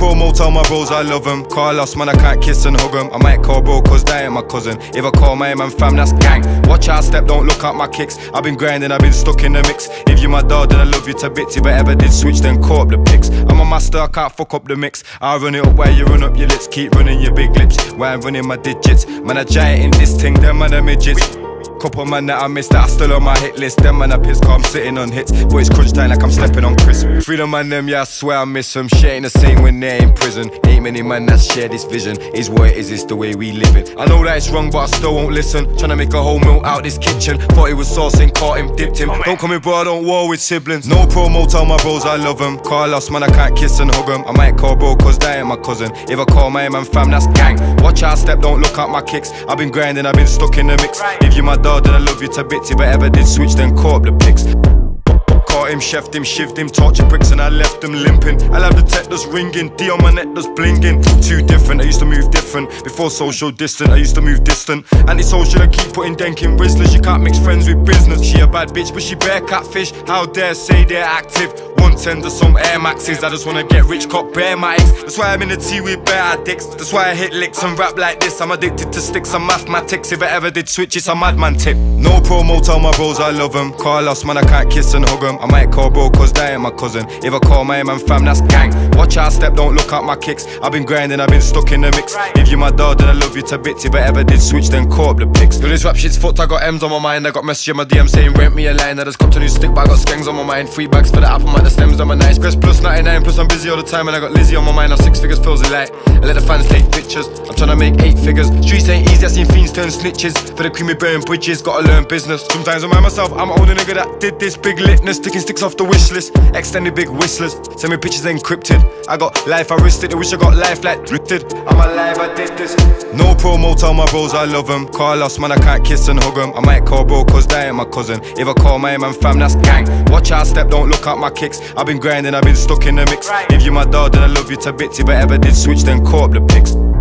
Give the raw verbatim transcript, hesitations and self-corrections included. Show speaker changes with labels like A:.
A: promo, tell my bros I love them. Carlos, man, I can't kiss and hug them. I might call bro, cause they ain't my cousin. If I call my man fam, that's gang. Watch how I step, don't look at my kicks. I've been grinding, I've been stuck in the mix. If you my dog, then I love you to bits. If I ever did switch, then call up the pics. I'm a master, I can't fuck up the mix. I run it up while you run up your lips. Keep running your big lips while I'm running my digits. Man, I giant in this thing, them man are midgets. Couple man that I missed that are still on my hit list. Them man I piss cause I'm sitting on hits. But it's crunch time like I'm stepping on crisp. Freedom man them, yeah I swear I miss them. Shit ain't the same when they're in prison. Ain't many man that share this vision. Is what it is, it's the way we live it. I know that it's wrong but I still won't listen. Tryna make a whole meal out this kitchen. Thought it was saucing, caught him, dipped him. Don't come in bro, I don't war with siblings. No promo, tell my bros I love them. Carlos, man I can't kiss and hug them. I might call bro cause they ain't my cousin. If I call my man fam, that's gang. Watch how I step, don't look at my kicks. I've been grinding, I've been stuck in the mix. If you my dog, then I love you to bits. If I ever did switch, then call up the pics. Caught him, chefed him, shivved him, torture bricks and I left him limping. I'll have the tech that's ringing, D on my neck that's blinging. Too different, I used to move different. Before social distant, I used to move distant. Anti-social, I keep putting denking Rizzlers. You can't mix friends with business. She a bad bitch, but she bare catfish. How dare say they're active. One tender, some Air Maxes. I just wanna get rich, cop bare mics. That's why I'm in the tea with bare addicts. That's why I hit licks and rap like this. I'm addicted to sticks and mathematics. If I ever did switch, it's a madman tip. No promo, tell my bros I love them. Carlos, man, I can't kiss and hug them. I might call bro cause they ain't my cousin. If I call my man fam, that's gang. Watch how I step, don't look at my kicks. I've been grinding, I've been stuck in the mix. If you my dog, then I love you to bits. If I ever did switch, then call up the pics. Yo, this rap shit's fucked, I got M's on my mind. I got messages in my D M saying rent me a line. I just copped a new stick, but I got skangs on my mind. Three bags for the apple, man, the stems on my nice. Press plus ninety-nine, plus I'm busy all the time. And I got Lizzie on my mind, now six figures feels a light. I let the fans take pictures, I'm tryna make eight figures. Streets ain't easy, I seen fiends turn snitches. For the creamy burn bridges, gotta learn business. Sometimes I remind myself, I'm the only nigga that did this. Big litness, sticking sticks off the wish list. Extended big whistlers, send me pictures encrypted. I got life, I risked it, I wish I got life like drifted. I'm alive, I did this. No promo, tell my bros I love them. Carlos, man, I can't kiss and hug them. I might call bro cause they ain't my cousin. If I call my man fam, that's gang. Watch how I step, don't look at my kicks. I've been grinding, I've been stuck in the mix. If you my dog, then I love you to bits. If I ever did switch, then call up the pics.